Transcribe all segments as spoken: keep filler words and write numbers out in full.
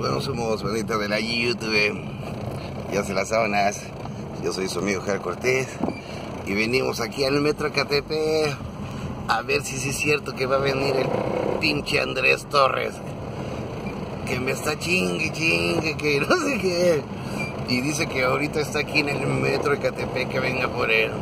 Bueno, somos bandita de la YouTube. Ya se las sábanas. Yo soy su amigo Javier Cortés. Y venimos aquí al Metro Ecatepec a ver si sí es cierto que va a venir el pinche Andrés Torres, que me está chingue, chingue, que no sé qué. Y dice que ahorita está aquí en el Metro Ecatepec, que venga por él.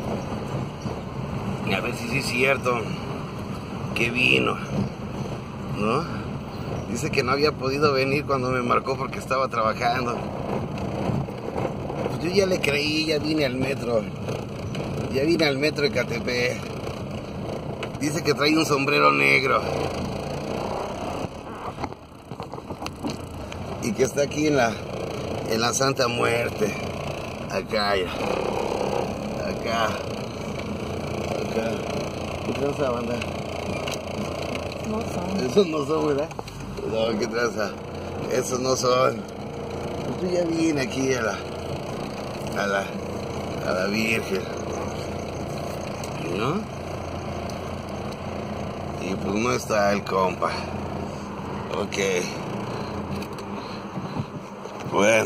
A ver si sí es cierto que vino, ¿no? Dice que no había podido venir cuando me marcó porque estaba trabajando. Pues yo ya le creí, ya vine al metro. Ya vine al Metro Ecatepec. Dice que trae un sombrero negro. Y que está aquí en la, en la Santa Muerte. Acá ya. Acá. Acá. ¿Qué traza, banda? No son. Esos no son, ¿verdad? No, ¿qué traza? Esos no son. Pues yo ya vine aquí a la... A la... A la Virgen, ¿no? Y pues no está el compa. Ok. Bueno.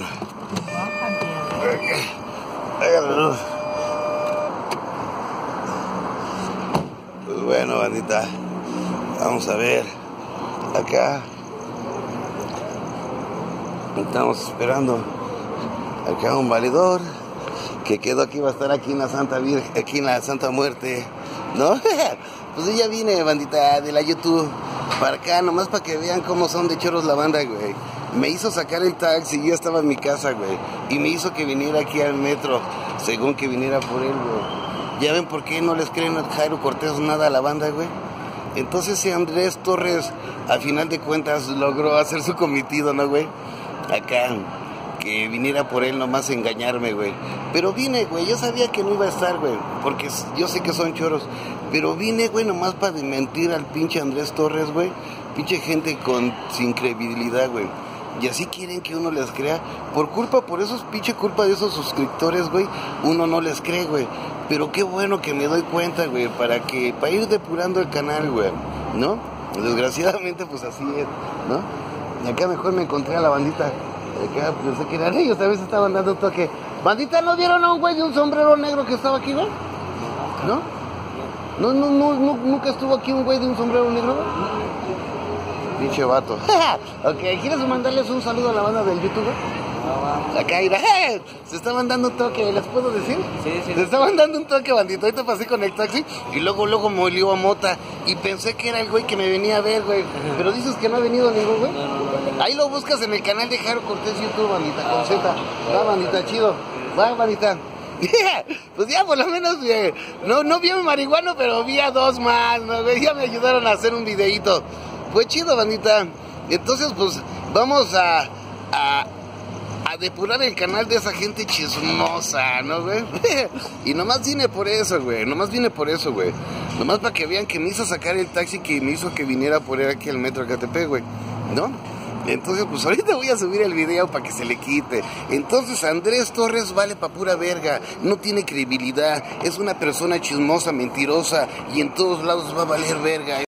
Hágalo. Pues bueno, bandita. Vamos a ver. Acá. Estamos esperando. Acá un valedor que quedó aquí, va a estar aquí en la Santa Virgen, aquí en la Santa Muerte, ¿no? Pues yo ya vine, bandita, de la YouTube, para acá, nomás para que vean cómo son de choros la banda, güey. Me hizo sacar el taxi, yo estaba en mi casa, güey, y me hizo que viniera aquí al metro, según que viniera por él, güey. ¿Ya ven por qué no les creen a Jairo Cortés nada a la banda, güey? Entonces si Andrés Torres, al final de cuentas, logró hacer su cometido, ¿no, güey? Acá, que viniera por él nomás a engañarme, güey. Pero vine, güey, yo sabía que no iba a estar, güey, porque yo sé que son choros. Pero vine, güey, nomás para mentir al pinche Andrés Torres, güey. Pinche gente con sin credibilidad, güey. Y así quieren que uno les crea. Por culpa, por esos pinche culpa de esos suscriptores, güey, uno no les cree, güey. Pero qué bueno que me doy cuenta, güey, para que, para ir depurando el canal, güey, ¿no? Desgraciadamente, pues así es, ¿no? Y acá mejor me encontré a la bandita. Acá pensé que eran ellos, a veces estaban dando un toque. Bandita, ¿no vieron a un güey de un sombrero negro que estaba aquí, güey? ¿No? ¿No, no, no, no nunca estuvo aquí un güey de un sombrero negro, güey? Pinche vato. Ok, ¿quieres mandarles un saludo a la banda del YouTube? Acá irá. Se estaban dando un toque, ¿les puedo decir? Sí, sí. Se estaban dando un toque, bandito. Ahorita pasé con el taxi y luego, luego me olió a mota. Y pensé que era el güey que me venía a ver, güey. Pero dices que no ha venido ningún güey. No, no, no. Ahí lo buscas en el canal de Jairo Cortés YouTube, bandita, con Z. Va, bandita, chido. Va, bandita. Pues ya por lo menos, güey. No, no vi a mi marihuano, pero vi a dos más, ¿no, güey? Ya me ayudaron a hacer un videíto. Fue chido, bandita. Entonces, pues, vamos a, a, a depurar el canal de esa gente chismosa, ¿no, güey? Y nomás vine por eso, güey. Nomás vine por eso, güey. Nomás para que vean que me hizo sacar el taxi que me hizo que viniera por él aquí al Metro Ecatepec, güey, ¿no? Entonces, pues ahorita voy a subir el video para que se le quite. Entonces, Andrés Torres vale pa' pura verga. No tiene credibilidad. Es una persona chismosa, mentirosa. Y en todos lados va a valer verga.